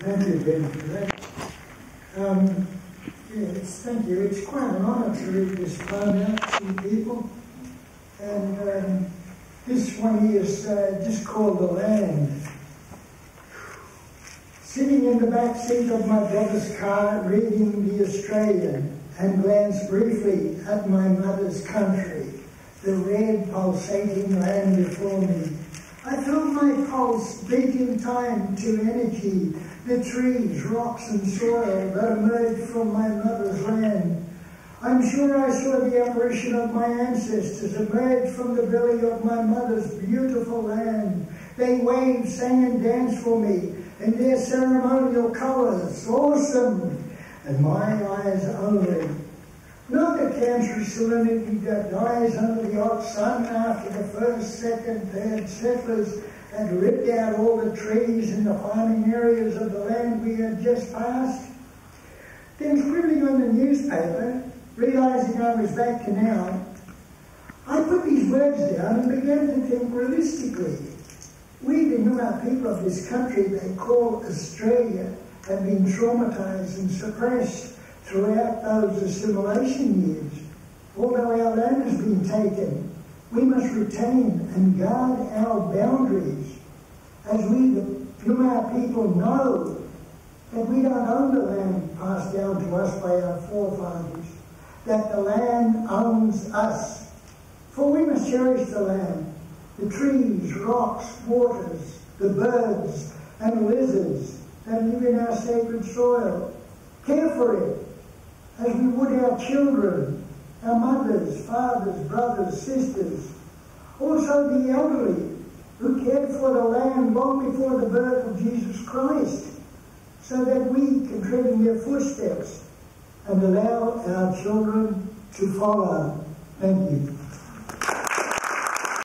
Thank you, Ben, for that. Thank you. It's quite an honour to read this poem out to you people. And this one here is just called The Land. Sitting in the back seat of my brother's car, reading The Australian, and glanced briefly at my mother's country, the red pulsating land before me. I felt my pulse beat in time to energy, the trees, rocks and soil that emerged from my mother's land. I'm sure I saw the apparition of my ancestors emerge from the belly of my mother's beautiful land. They waved, sang and danced for me in their ceremonial colours, awesome, and my eyes only. Not the cancerous salinity that dies under the hot sun after the first, second, third settlers had ripped out all the trees in the farming areas of the land we had just passed. Then scribbling on the newspaper, realising I was back to now, I put these words down and began to think realistically. We, the Noongar people of this country they call Australia, have been traumatised and suppressed throughout those assimilation years. Although our land has been taken, we must retain and guard our boundaries, as we, the Noongar people, know that we don't own the land passed down to us by our forefathers, that the land owns us. For we must cherish the land, the trees, rocks, waters, the birds and lizards that live in our sacred soil. Care for it as we would our children, our mothers, fathers, brothers, sisters. Also the elderly who cared for the land long before the birth of Jesus Christ, so that we can tread in their footsteps and allow our children to follow. Thank you.